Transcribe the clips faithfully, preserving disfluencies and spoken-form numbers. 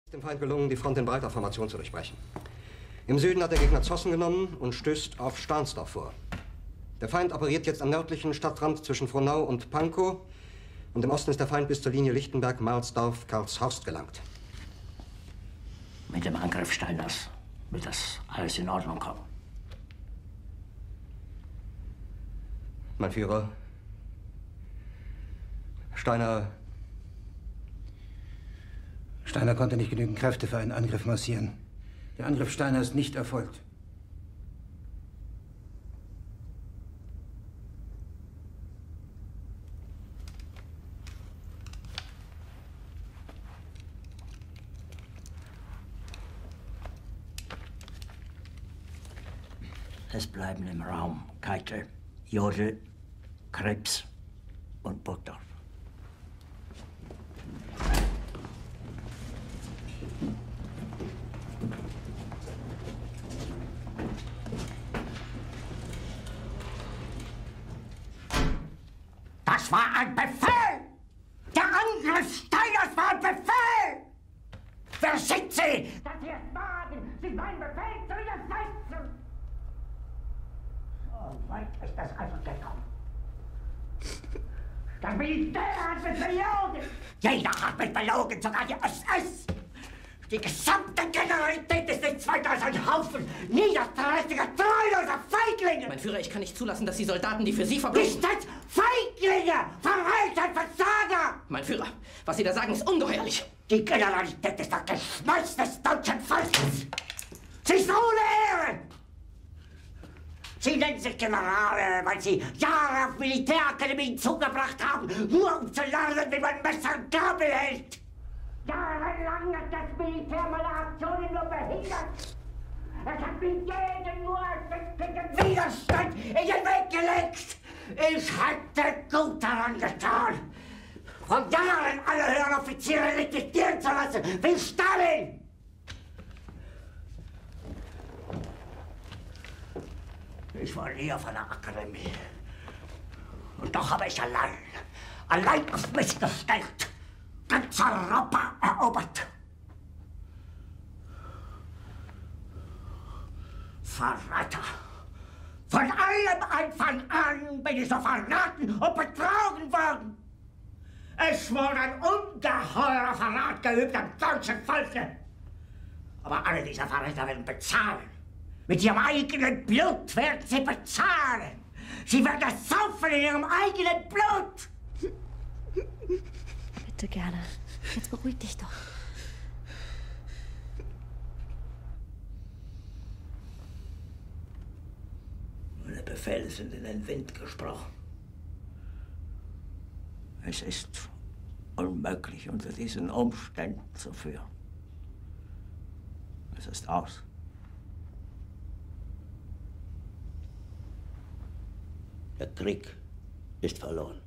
Dem Feind gelungen, die Front in breiter Formation zu durchbrechen. Im Süden hat der Gegner Zossen genommen und stößt auf Stahnsdorf vor. Der Feind operiert jetzt am nördlichen Stadtrand zwischen Frohnau und Pankow und im Osten ist der Feind bis zur Linie Lichtenberg-Marsdorf-Karlshorst gelangt. Mit dem Angriff Steiners wird das alles in Ordnung kommen. Mein Führer, Steiner... Steiner konnte nicht genügend Kräfte für einen Angriff massieren. Der Angriff Steiner ist nicht erfolgt. Es bleiben im Raum Keitel, Jodl, Krebs und Burgdorf. Das war ein Befehl! Der Angriff Steiners war ein Befehl! Wer sind Sie, dass Sie es wagen, sich meinen Befehl zu widersetzen? So weit ist das also gekommen. Das Militär hat mich belogen! Jeder hat mich belogen, sogar die S S! Die gesamte Generalität ist nichts weiter als ein Haufen niederträchtiger, treuloser Feiglinge! Mein Führer, ich kann nicht zulassen, dass die Soldaten, die für Sie verbringen... Nicht als Feiglinge! Verreiter, Versager! Mein Führer, was Sie da sagen, ist ungeheuerlich! Die Generalität ist das Geschmeiß des deutschen Volkes! Sie ist ohne Ehre! Sie nennen sich Generale, weil Sie Jahre auf Militärakademien zugebracht haben, nur um zu lernen, wie man Messer und Gabel hält! Jahrelang hat das Militär meine Aktionen nur behindert. Es hat mir jeden nur ersichtlichen Widerstand in den Weg gelegt. Ich hätte gut daran getan, von Jahren alle höheren Offiziere liquidieren zu lassen, wie Stalin. Ich war nie auf einer Akademie. Und doch habe ich allein, allein auf mich gestellt, ganz Europa erobert. Verräter! Von allem Anfang an bin ich so verraten und betrogen worden. Es wurde ein ungeheurer Verrat geübt am deutschen Volke. Aber alle diese Verräter werden bezahlen. Mit ihrem eigenen Blut werden sie bezahlen. Sie werden das saufen in ihrem eigenen Blut. Bitte gerne. Jetzt beruhig dich doch. Meine Befehle sind in den Wind gesprochen. Es ist unmöglich, unter diesen Umständen zu führen. Es ist aus. Der Krieg ist verloren.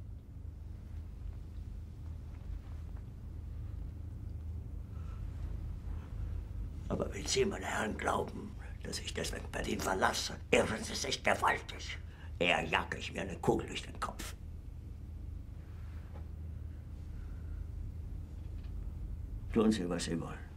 Aber wenn Sie, meine Herren, glauben, dass ich deswegen Berlin verlasse, irren Sie sich gewaltig. Eher jage ich mir eine Kugel durch den Kopf. Tun Sie, was Sie wollen.